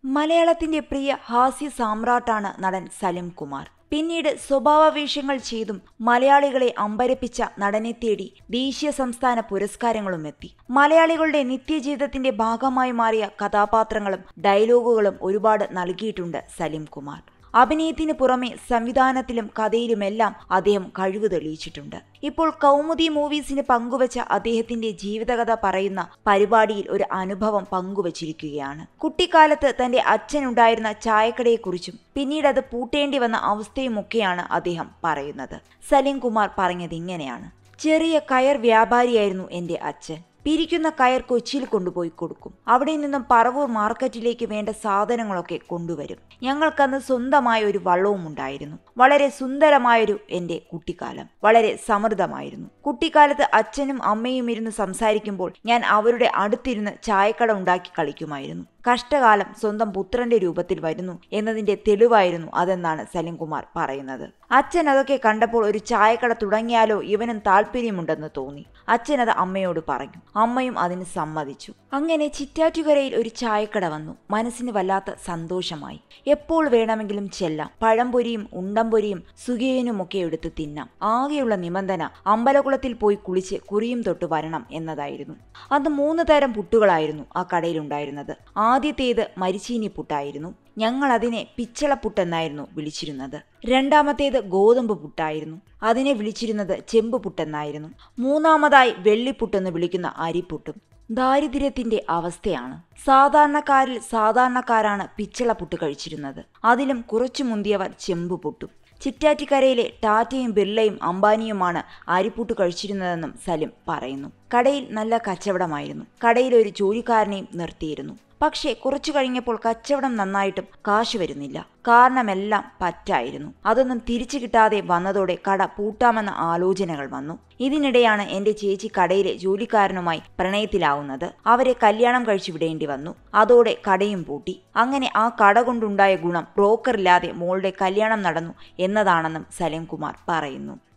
മലയാളത്തിന്റെ പ്രിയ ഹാസ്യ സാമ്രാട്ടാണ് നടൻ സലിം കുമാർ. പിന്നീട് സ്വഭാവവേഷങ്ങൾ ചെയ്തും മലയാളികളെ അമ്പരപ്പിച്ച നടനെ തേടി ദേശീയ സംസ്ഥാന പുരസ്കാരങ്ങളും എത്തി. മലയാളികളുടെ നിത്യജീവിതത്തിന്റെ ഭാഗമായി മാറിയ കഥാപാത്രങ്ങളും ഡയലോഗുകളും ഒരുപാട് നൽകിയിട്ടുണ്ട് സലിം കുമാർ. അഭിനയത്തിന് പുറമെ സംവിധാനത്തിലും കഥയിലുമെല്ലാം അദ്ദേഹം കഴിവ് തെളിയിച്ചിട്ടുണ്ട്. ഇപ്പോൾ കൗമുദി മൂവീസിന് പങ്കുവച്ച അദ്ദേഹത്തിന്റെ ജീവിതകഥ പറയുന്ന പരിപാടിയിൽ ഒരു അനുഭവം പങ്കുവച്ചിരിക്കുകയാണ്. കുട്ടിക്കാലത്ത് തന്റെ അച്ഛനുണ്ടായിരുന്ന ചായക്കടയെക്കുറിച്ചും പിന്നീട് അത് പൂട്ടേണ്ടി വന്ന അവസ്ഥയുമൊക്കെയാണ് അദ്ദേഹം പറയുന്നത്. സലിം കുമാർ പറഞ്ഞത് ഇങ്ങനെയാണ്: ചെറിയ കയർ വ്യാപാരിയായിരുന്നു എന്റെ അച്ഛൻ. പിരിക്കുന്ന കയർ കൊച്ചിയിൽ കൊണ്ടുപോയി കൊടുക്കും. അവിടെ നിന്നും പറവൂർ മാർക്കറ്റിലേക്ക് വേണ്ട സാധനങ്ങളൊക്കെ കൊണ്ടുവരും. ഞങ്ങൾക്കന്ന് സ്വന്തമായ ഒരു വള്ളവും ഉണ്ടായിരുന്നു. വളരെ സുന്ദരമായൊരു എന്റെ കുട്ടിക്കാലം, വളരെ സമൃദ്ധമായിരുന്നു. കുട്ടിക്കാലത്ത് അച്ഛനും അമ്മയും ഇരുന്ന് സംസാരിക്കുമ്പോൾ ഞാൻ അവരുടെ അടുത്തിരുന്ന് ചായക്കട ഉണ്ടാക്കി കളിക്കുമായിരുന്നു. കഷ്ടകാലം സ്വന്തം പുത്രന്റെ രൂപത്തിൽ വരുന്നു എന്നതിന്റെ തെളിവായിരുന്നു അതെന്നാണ് സലിം കുമാർ പറയുന്നത്. അച്ഛൻ അതൊക്കെ കണ്ടപ്പോൾ ഒരു ചായക്കട തുടങ്ങിയാലോ ഇവനും താല്പര്യമുണ്ടെന്ന് തോന്നി. അച്ഛൻ അത് അമ്മയോട് പറഞ്ഞു. അമ്മയും അതിന് സമ്മതിച്ചു. അങ്ങനെ ചിറ്റാറ്റുകരയിൽ ഒരു ചായക്കട വന്നു. മനസ്സിന് വല്ലാത്ത സന്തോഷമായി. എപ്പോൾ വേണമെങ്കിലും ചെല്ലാം. പഴംപൊരിയും ഉണ്ടംപൊരിയും സുഖിയനുമൊക്കെ എടുത്ത് തിന്നാം. ആകെയുള്ള നിബന്ധന അമ്പലകുളത്തിൽ പോയി കുളിച്ച് കുറിയും തൊട്ട് വരണം എന്നതായിരുന്നു. അന്ന് 3 തരം പുട്ടുകളായിരുന്നു ആ കടയിലുണ്ടായിരുന്നത്. ആദ്യത്തേത് മരിച്ചീനി പുട്ടായിരുന്നു. ഞങ്ങൾ അതിനെ പിച്ചളപ്പുട്ടെന്നായിരുന്നു വിളിച്ചിരുന്നത്. രണ്ടാമത്തേത് ഗോതമ്പ് പുട്ടായിരുന്നു. അതിനെ വിളിച്ചിരുന്നത് ചെമ്പ് പുട്ടെന്നായിരുന്നു. മൂന്നാമതായി വെള്ളിപ്പുട്ടെന്ന് വിളിക്കുന്ന അരിപ്പുട്ടും. ദാരിദ്ര്യത്തിന്റെ അവസ്ഥയാണ്. സാധാരണക്കാരിൽ സാധാരണക്കാരാണ് പിച്ചളപ്പുട്ട് കഴിച്ചിരുന്നത്. അതിലും കുറച്ചു മുന്തിയവർ ചെമ്പ് പുട്ടും. ചിറ്റാറ്റിക്കരയിലെ ടാറ്റയും ബിർളയും അംബാനിയുമാണ് അരിപ്പുട്ട് കഴിച്ചിരുന്നതെന്നും സലിം പറയുന്നു. കടയിൽ നല്ല കച്ചവടമായിരുന്നു. കടയിൽ ഒരു ജോലിക്കാരനെയും നിർത്തിയിരുന്നു. പക്ഷേ കുറച്ചു കഴിഞ്ഞപ്പോൾ കച്ചവടം നന്നായിട്ടും കാശ് വരുന്നില്ല. കാരണമെല്ലാം പറ്റായിരുന്നു. അതൊന്നും തിരിച്ചു കിട്ടാതെ വന്നതോടെ കട പൂട്ടാമെന്ന ആലോചനകൾ വന്നു. ഇതിനിടെയാണ് എന്റെ ചേച്ചി കടയിലെ ജോലിക്കാരനുമായി പ്രണയത്തിലാവുന്നത്. അവരെ കല്യാണം കഴിച്ചു വിടേണ്ടി വന്നു. അതോടെ കടയും പൂട്ടി. അങ്ങനെ ആ കട കൊണ്ടുണ്ടായ ഗുണം ബ്രോക്കറില്ലാതെ മോളുടെ കല്യാണം നടന്നു എന്നതാണെന്നും സലിം കുമാർ പറയുന്നു.